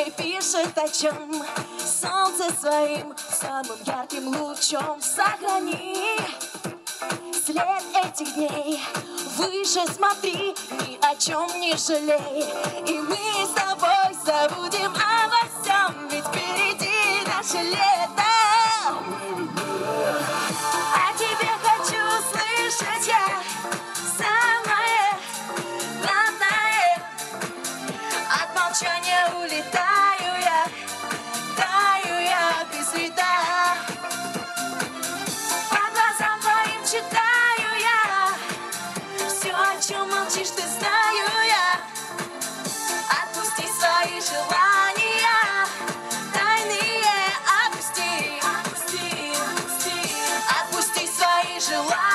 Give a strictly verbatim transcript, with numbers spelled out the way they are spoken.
И пишет о чем солнце своим самым ярким лучом. Сохрани след этих дней, выше смотри, ни о чем не жалей. И мы с тобой забудем обо всем, ведь впереди наше лето. А тебе хочу слышать я самое главное. От молчания улетаю я, таю я без следа. По глазам твоим читаю я все, о чем молчишь, ты знаю я. Отпусти свои желания тайные, отпусти, отпусти, отпусти, отпусти свои желания.